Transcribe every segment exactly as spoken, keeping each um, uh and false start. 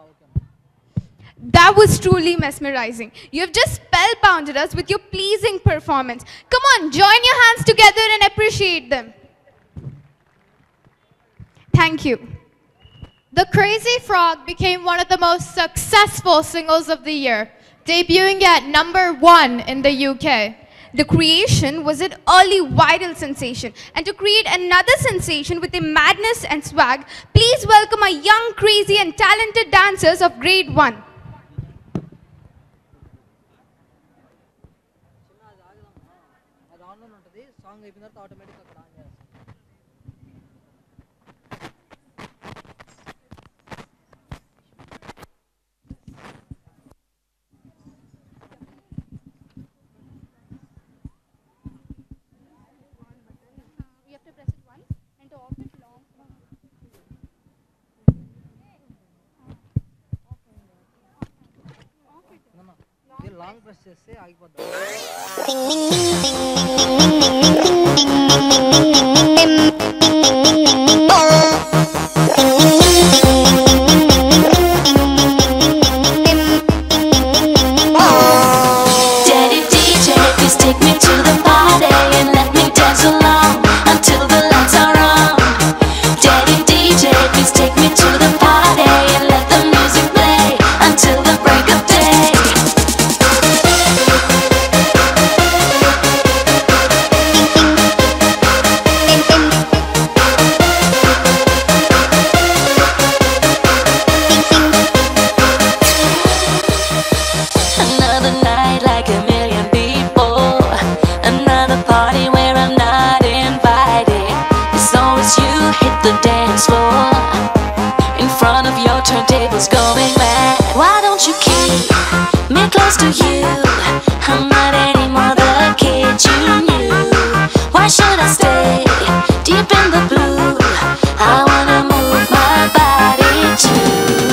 That was truly mesmerizing. You have just spellbounded us with your pleasing performance. Come on, join your hands together and appreciate them. Thank you. The Crazy Frog became one of the most successful singles of the year, debuting at number one in the U K. The creation was an early viral sensation, and to create another sensation with a madness and swag, please welcome our young, crazy and talented dancers of grade one. Long press చేస్తే ఆగిపోద్ది. To you, I'm not anymore the kid you knew. Why should I stay deep in the blue? I wanna move my body too.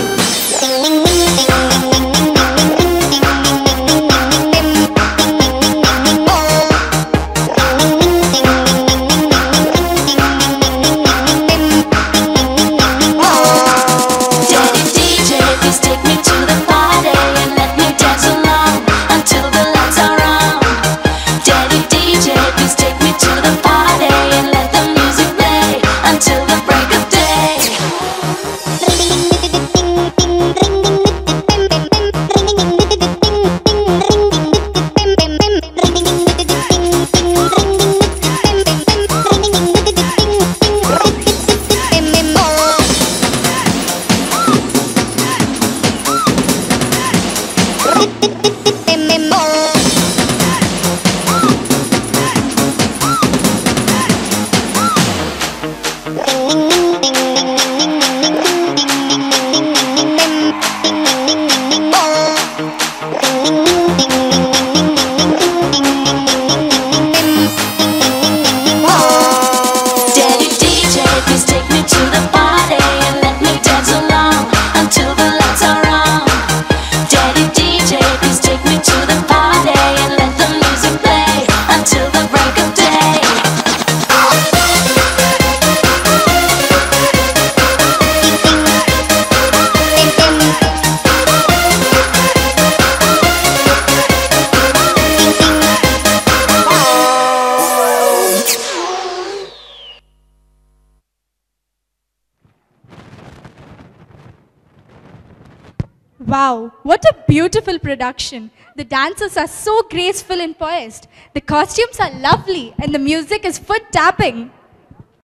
Wow, what a beautiful production. The dancers are so graceful and poised. The costumes are lovely and the music is foot tapping.